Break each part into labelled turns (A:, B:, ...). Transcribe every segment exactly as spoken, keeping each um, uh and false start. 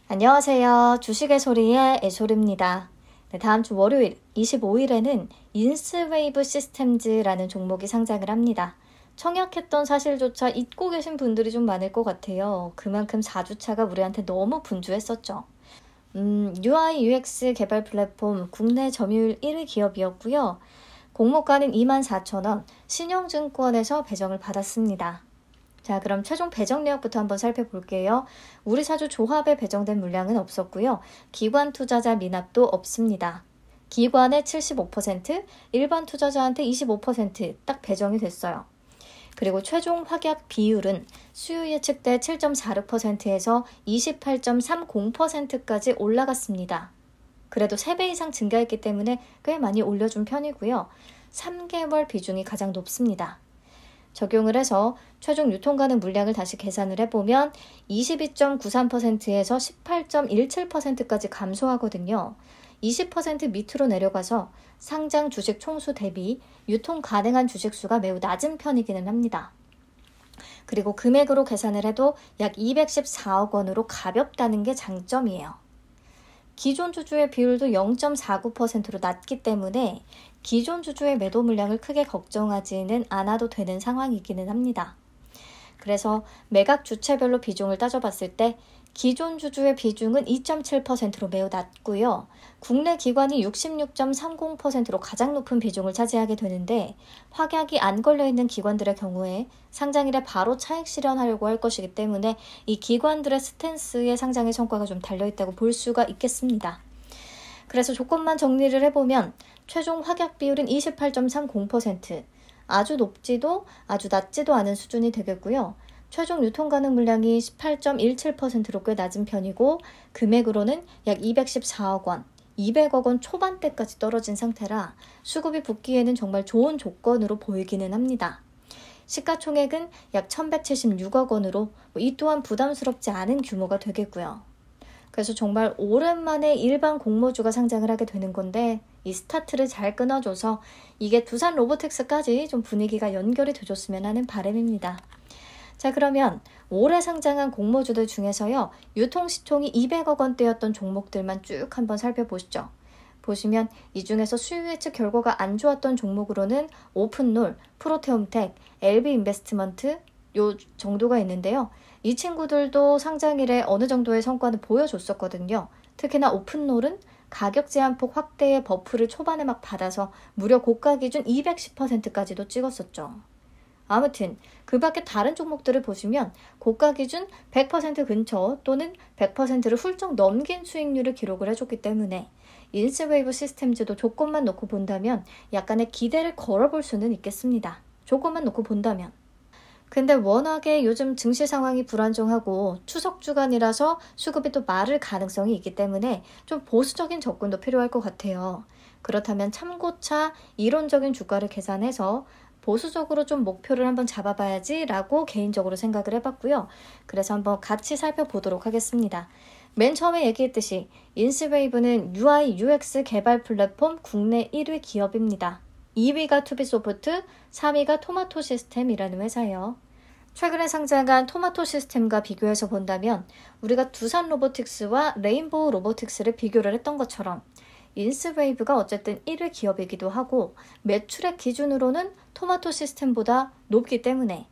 A: 안녕하세요. 주식의 소리의 애솔입니다. 네, 다음 주 월요일 이십오일에는 인스웨이브 시스템즈라는 종목이 상장을 합니다. 청약했던 사실조차 잊고 계신 분들이 좀 많을 것 같아요. 그만큼 사 주차가 우리한테 너무 분주했었죠. 음, 유아이 유엑스 개발 플랫폼 국내 점유율 일 위 기업이었고요. 공모가는 이만 사천 원, 신영증권에서 배정을 받았습니다. 자, 그럼 최종 배정 내역부터 한번 살펴볼게요. 우리사주 조합에 배정된 물량은 없었고요. 기관 투자자 미납도 없습니다. 기관의 칠십오 퍼센트, 일반 투자자한테 이십오 퍼센트 딱 배정이 됐어요. 그리고 최종 확약 비율은 수요 예측대 칠 점 사육 퍼센트에서 이십팔 점 삼공 퍼센트까지 올라갔습니다. 그래도 세 배 이상 증가했기 때문에 꽤 많이 올려준 편이고요. 삼 개월 비중이 가장 높습니다. 적용을 해서 최종 유통 가능 물량을 다시 계산을 해보면 이십이 점 구삼 퍼센트에서 십팔 점 일칠 퍼센트까지 감소하거든요. 이십 퍼센트 밑으로 내려가서 상장 주식 총수 대비 유통 가능한 주식 수가 매우 낮은 편이기는 합니다. 그리고 금액으로 계산을 해도 약 이백십사억 원으로 가볍다는 게 장점이에요. 기존 주주의 비율도 영 점 사구 퍼센트로 낮기 때문에 기존 주주의 매도 물량을 크게 걱정하지는 않아도 되는 상황이기는 합니다. 그래서 매각 주체별로 비중을 따져봤을 때 기존 주주의 비중은 이 점 칠 퍼센트로 매우 낮고요. 국내 기관이 육십육 점 삼공 퍼센트로 가장 높은 비중을 차지하게 되는데 확약이 안 걸려있는 기관들의 경우에 상장일에 바로 차익 실현하려고 할 것이기 때문에 이 기관들의 스탠스에 상장의 성과가 좀 달려있다고 볼 수가 있겠습니다. 그래서 조건만 정리를 해보면 최종 확약 비율은 이십팔 점 삼공 퍼센트, 아주 높지도 아주 낮지도 않은 수준이 되겠고요. 최종 유통 가능 물량이 십팔 점 일칠 퍼센트로 꽤 낮은 편이고 금액으로는 약 이백십사억 원, 이백억 원 초반대까지 떨어진 상태라 수급이 붙기에는 정말 좋은 조건으로 보이기는 합니다. 시가총액은 약 천백칠십육억 원으로 이 또한 부담스럽지 않은 규모가 되겠고요. 그래서 정말 오랜만에 일반 공모주가 상장을 하게 되는 건데 이 스타트를 잘 끊어줘서 이게 두산 로보틱스까지 좀 분위기가 연결이 돼줬으면 하는 바람입니다. 자, 그러면 올해 상장한 공모주들 중에서요. 유통시총이 이백억 원대였던 종목들만 쭉 한번 살펴보시죠. 보시면 이 중에서 수요 예측 결과가 안 좋았던 종목으로는 오픈롤, 프로테움텍, 엘비인베스트먼트 요 정도가 있는데요. 이 친구들도 상장일에 어느 정도의 성과는 보여줬었거든요. 특히나 오픈롤은 가격 제한폭 확대의 버프를 초반에 막 받아서 무려 고가 기준 이백십 퍼센트까지도 찍었었죠. 아무튼 그 밖에 다른 종목들을 보시면 고가 기준 백 퍼센트 근처 또는 백 퍼센트를 훌쩍 넘긴 수익률을 기록을 해줬기 때문에 인스웨이브 시스템즈도 조건만 놓고 본다면 약간의 기대를 걸어볼 수는 있겠습니다. 조건만 놓고 본다면. 근데 워낙에 요즘 증시 상황이 불안정하고 추석 주간이라서 수급이 또 마를 가능성이 있기 때문에 좀 보수적인 접근도 필요할 것 같아요. 그렇다면 참고차 이론적인 주가를 계산해서 보수적으로 좀 목표를 한번 잡아봐야지 라고 개인적으로 생각을 해봤고요. 그래서 한번 같이 살펴보도록 하겠습니다. 맨 처음에 얘기했듯이 인스웨이브는 유아이 유엑스 개발 플랫폼 국내 일 위 기업입니다. 이 위가 투비소프트, 삼 위가 토마토 시스템이라는 회사예요. 최근에 상장한 토마토 시스템과 비교해서 본다면 우리가 두산 로보틱스와 레인보우 로보틱스를 비교를 했던 것처럼 인스웨이브가 어쨌든 일 위 기업이기도 하고 매출액 기준으로는 토마토 시스템보다 높기 때문에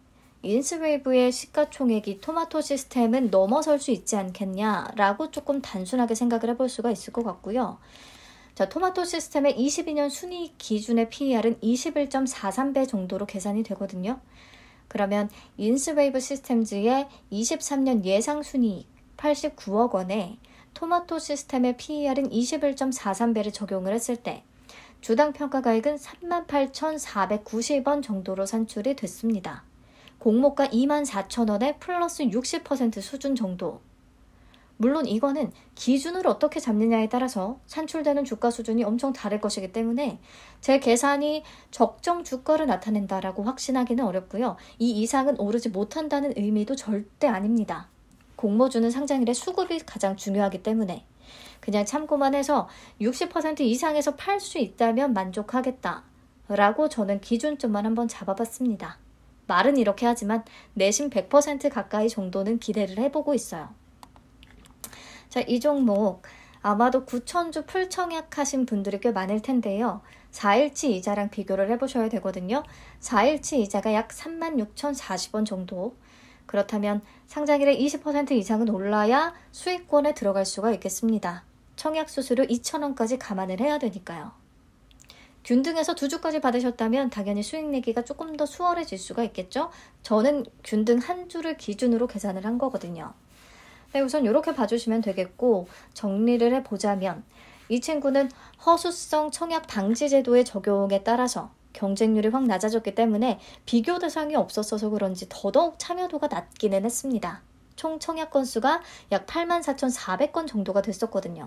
A: 인스웨이브의 시가총액이 토마토 시스템은 넘어설 수 있지 않겠냐라고 조금 단순하게 생각을 해볼 수가 있을 것 같고요. 자, 토마토 시스템의 이십이 년 순이익 기준의 피이알은 이십일 점 사삼 배 정도로 계산이 되거든요. 그러면 인스웨이브 시스템즈의 이십삼 년 예상 순이익 팔십구억 원에 토마토 시스템의 피이알은 이십일 점 사삼 배를 적용을 했을 때 주당 평가가액은 삼만 팔천사백구십 원 정도로 산출이 됐습니다. 공모가 이만 사천 원에 플러스 육십 퍼센트 수준 정도. 물론 이거는 기준을 어떻게 잡느냐에 따라서 산출되는 주가 수준이 엄청 다를 것이기 때문에 제 계산이 적정 주가를 나타낸다라고 확신하기는 어렵고요. 이 이상은 오르지 못한다는 의미도 절대 아닙니다. 공모주는 상장일에 수급이 가장 중요하기 때문에 그냥 참고만 해서 육십 퍼센트 이상에서 팔 수 있다면 만족하겠다 라고 저는 기준점만 한번 잡아봤습니다. 말은 이렇게 하지만 내심 백 퍼센트 가까이 정도는 기대를 해보고 있어요. 자, 이 종목 아마도 구천주 풀청약 하신 분들이 꽤 많을 텐데요. 사일치 이자랑 비교를 해보셔야 되거든요. 사일치 이자가 약 삼만 육천사십 원 정도. 그렇다면 상장일에 이십 퍼센트 이상은 올라야 수익권에 들어갈 수가 있겠습니다. 청약 수수료 이천 원까지 감안을 해야 되니까요. 균등해서 두 주까지 받으셨다면 당연히 수익 내기가 조금 더 수월해질 수가 있겠죠. 저는 균등 한 주를 기준으로 계산을 한 거거든요. 네, 우선 이렇게 봐주시면 되겠고, 정리를 해보자면 이 친구는 허수성 청약 방지 제도의 적용에 따라서 경쟁률이 확 낮아졌기 때문에 비교 대상이 없었어서 그런지 더더욱 참여도가 낮기는 했습니다. 총 청약 건수가 약 팔만 사천사백 건 정도가 됐었거든요.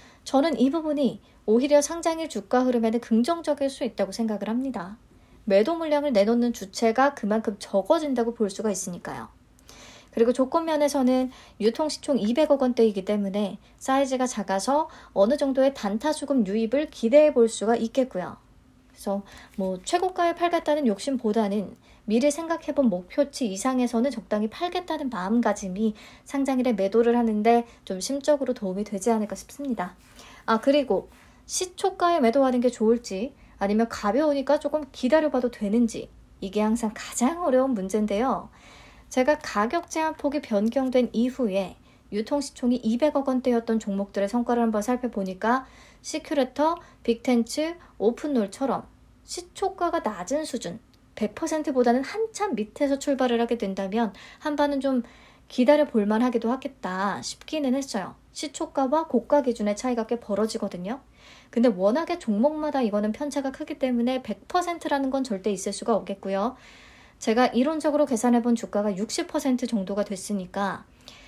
A: 저는 이 부분이 오히려 상장일 주가 흐름에는 긍정적일 수 있다고 생각을 합니다. 매도 물량을 내놓는 주체가 그만큼 적어진다고 볼 수가 있으니까요. 그리고 조건 면에서는 유통시총 이백억 원대이기 때문에 사이즈가 작아서 어느 정도의 단타 수급 유입을 기대해 볼 수가 있겠고요. 그래서 뭐 최고가에 팔겠다는 욕심보다는 미리 생각해본 목표치 이상에서는 적당히 팔겠다는 마음가짐이 상장일에 매도를 하는데 좀 심적으로 도움이 되지 않을까 싶습니다. 아, 그리고 시초가에 매도하는 게 좋을지 아니면 가벼우니까 조금 기다려봐도 되는지, 이게 항상 가장 어려운 문제인데요. 제가 가격 제한폭이 변경된 이후에 유통시총이 이백억 원대였던 종목들의 성과를 한번 살펴보니까 시큐레터, 빅텐츠, 오픈롤처럼 시초가가 낮은 수준, 백 퍼센트보다는 한참 밑에서 출발을 하게 된다면 한반은 좀 기다려 볼만 하기도 하겠다 싶기는 했어요. 시초가와 고가 기준의 차이가 꽤 벌어지거든요. 근데 워낙에 종목마다 이거는 편차가 크기 때문에 백 퍼센트라는 건 절대 있을 수가 없겠고요. 제가 이론적으로 계산해본 주가가 육십 퍼센트 정도가 됐으니까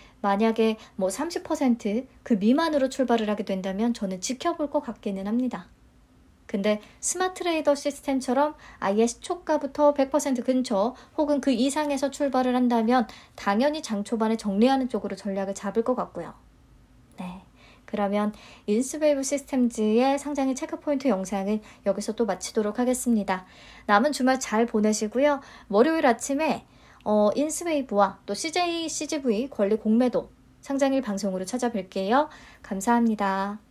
A: 만약에 뭐 삼십 퍼센트 그 미만으로 출발을 하게 된다면 저는 지켜볼 것 같기는 합니다. 근데 스마트 트레이더 시스템처럼 아예 시초가부터 백 퍼센트 근처 혹은 그 이상에서 출발을 한다면 당연히 장 초반에 정리하는 쪽으로 전략을 잡을 것 같고요. 네, 그러면 인스웨이브 시스템즈의 상장의 체크포인트 영상은 여기서 또 마치도록 하겠습니다. 남은 주말 잘 보내시고요. 월요일 아침에 어, 인스웨이브와 또 씨제이 씨지브이 권리 공매도 상장일 방송으로 찾아뵐게요. 감사합니다.